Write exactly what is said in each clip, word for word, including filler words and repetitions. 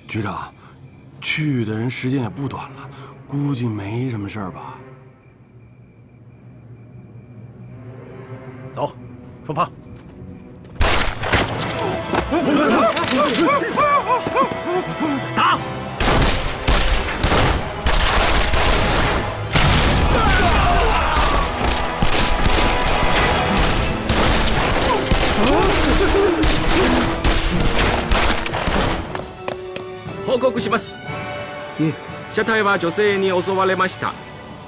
局长，去的人时间也不短了，估计没什么事儿吧？ 走，出发。打！ 報告します。 え、 車体は女性に襲われました。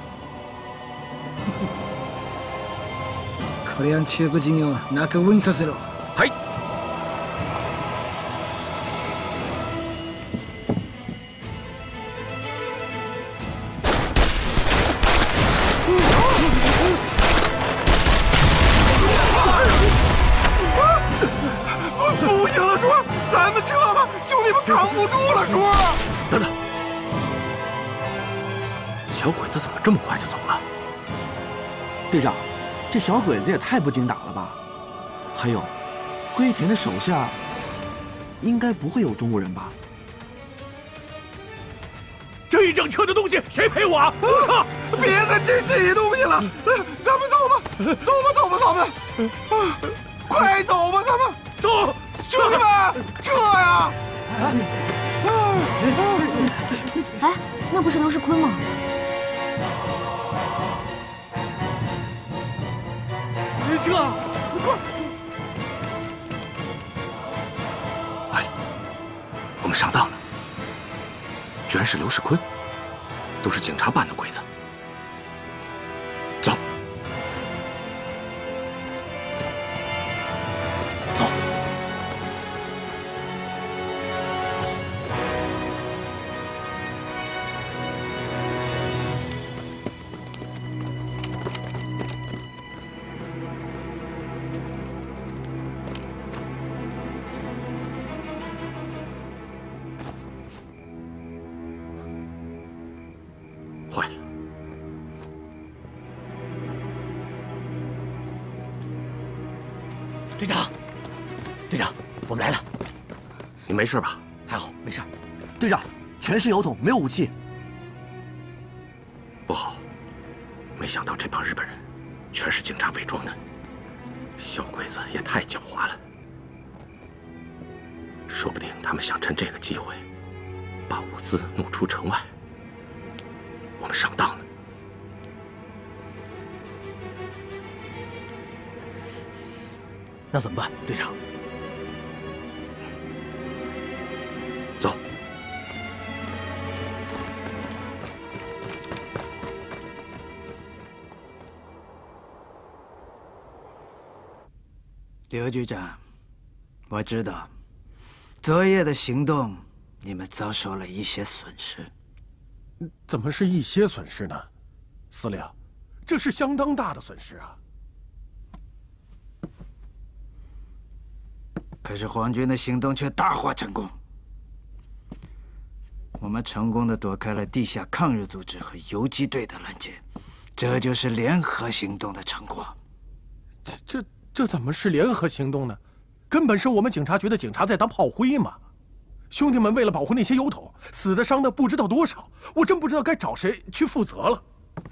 コリアンチューブ事業は中身にさせろ。 はい。 不行了，叔，咱们撤吧，兄弟们扛不住了，叔。 等等，小鬼子怎么这么快就走了？ 队长，这小鬼子也太不经打了吧！还有，龟田的手下应该不会有中国人吧？ 这一整车的东西谁赔我啊？不撤！ 别再这这些东西了，咱们走吧，走吧，走吧，走吧，快走吧，咱们走， 兄弟们，撤呀！ 哎，那不是刘世坤吗？ 撤！快！哎，我们上当了，居然是刘世坤，都是警察办的鬼子。走，走。坏了！ 队长，队长，我们来了。 你没事吧？ 还好，没事。 队长，全是油桶，没有武器。 不好，没想到这帮日本人全是警察伪装的，小鬼子也太狡猾了。说不定他们想趁这个机会把物资弄出城外，我们上当了。 那怎么办，队长？ 走。 刘局长，我知道，昨夜的行动，你们遭受了一些损失。 怎么是一些损失呢？司令，这是相当大的损失啊！ 可是皇军的行动却大获成功，我们成功的躲开了地下抗日组织和游击队的拦截，这就是联合行动的成果。 这这这怎么是联合行动呢？根本是我们警察局的警察在当炮灰嘛！兄弟们为了保护那些油桶，死的伤的不知道多少，我真不知道该找谁去负责了。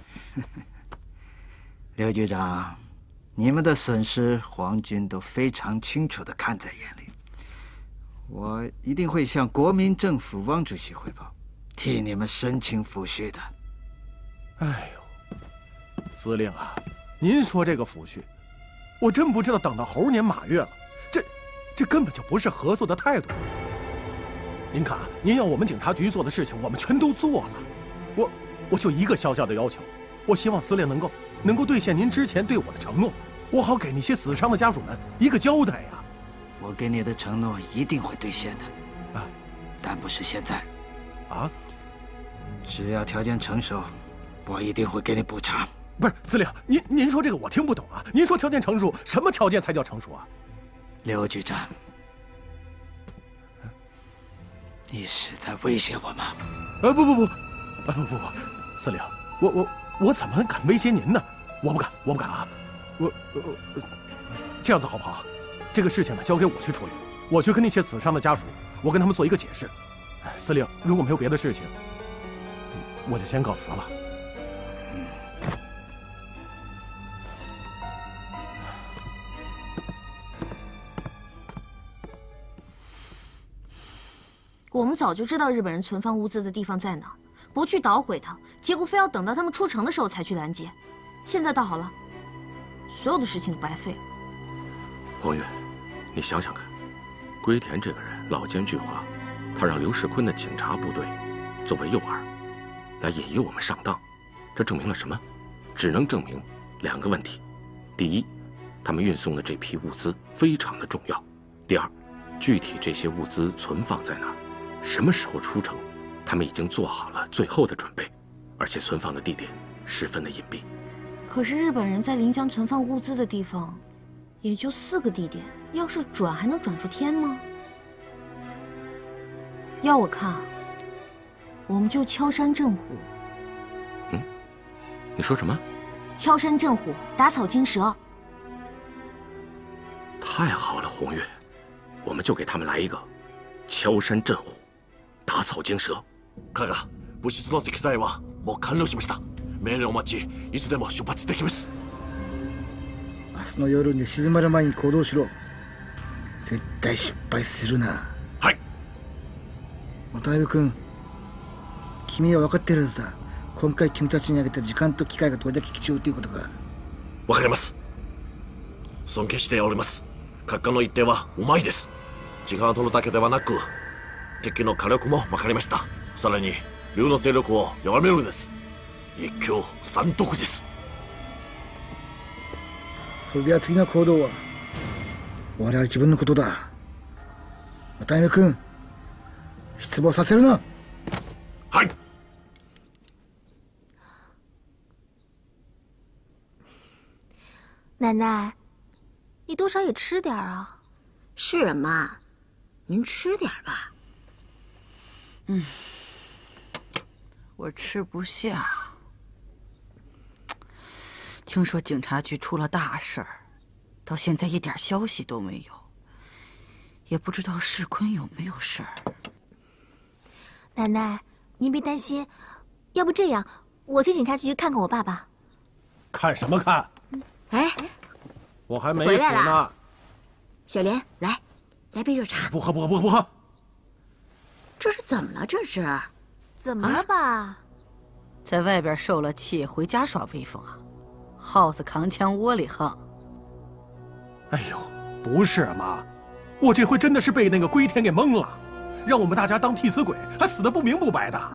刘局长，你们的损失，皇军都非常清楚地看在眼里。我一定会向国民政府汪主席汇报，替你们申请抚恤的。 哎呦，司令啊，您说这个抚恤，我真不知道等到猴年马月了，这这根本就不是合作的态度。您看啊，您要我们警察局做的事情，我们全都做了。我我就一个小小的要求，我希望司令能够能够兑现您之前对我的承诺，我好给那些死伤的家属们一个交代呀。 我给你的承诺一定会兑现的， 啊， 但不是现在。 啊？ 只要条件成熟，我一定会给你补偿。 不是司令，您您说这个我听不懂啊。您说条件成熟，什么条件才叫成熟啊？ 刘局长，你是在威胁我吗？ 呃，不不不，呃不不不，司令，我我我怎么敢威胁您呢？我不敢，我不敢啊！我呃呃，这样子好不好？这个事情呢，交给我去处理，我去跟那些死伤的家属，我跟他们做一个解释。 司令，如果没有别的事情，我就先告辞了。 我们早就知道日本人存放物资的地方在哪儿，不去捣毁它，结果非要等到他们出城的时候才去拦截。现在倒好了，所有的事情都白费了。 黄月，你想想看，龟田这个人老奸巨猾，他让刘世坤的警察部队作为诱饵，来引诱我们上当，这证明了什么？只能证明两个问题：第一，他们运送的这批物资非常的重要；第二，具体这些物资存放在哪儿，什么时候出城，他们已经做好了最后的准备，而且存放的地点十分的隐蔽。 可是日本人在临江存放物资的地方，也就四个地点，要是转还能转出天吗？要我看，我们就敲山震虎。 嗯，你说什么？ 敲山震虎，打草惊蛇。 太好了，红月，我们就给他们来一个敲山震虎，打草惊蛇。 課が、物質の積載はもう完了しました。命令を待ち、いつでも出発できます。 明日の夜に静まる前に行動しろ。絶対失敗するな。 はい。 渡辺君、君は分かってるはずだ。今回君たちにあげた時間と機会がどれだけ貴重ということか。 わかります。尊敬しております。閣下の一手はうまいです。時間を取るだけではなく、敵の火力も分かりました。さらに竜の勢力を弱めるんです。一挙三得です。 それでは次の行動は我々自分のことだ。渡辺君、失望させるな。 はい。 奶奶，你多少也吃点啊。 是啊，妈，您吃点吧。 嗯，我吃不下。听说警察局出了大事儿，到现在一点消息都没有，也不知道世坤有没有事儿。 奶奶，您别担心，要不这样，我去警察局看看我爸爸。 看什么看？ 哎， 我还没死呢。 小莲，来，来杯热茶。 不喝，不喝，不喝，不喝。 这是怎么了？这是？ 怎么了吧？啊、 在外边受了气，回家耍威风啊？耗子扛枪窝里横。 哎呦，不是妈，我这回真的是被那个龟田给蒙了，让我们大家当替死鬼，还死得不明不白的。